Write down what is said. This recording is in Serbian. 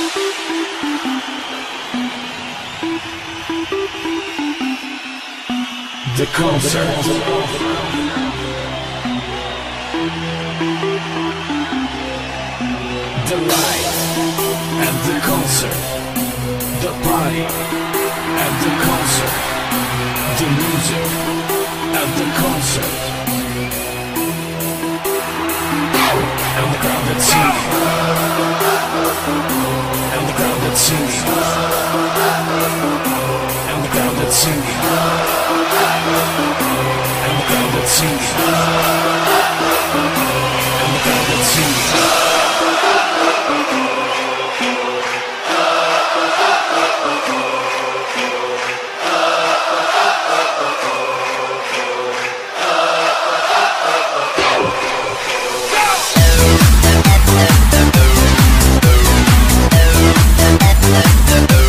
The concert. The light at the concert. The party at the concert. The music at the concert. And the crowd that's singing. And the crowd that's singing. And the crowd that's singing. And the crowd that's singing. And the crowd that's singing. The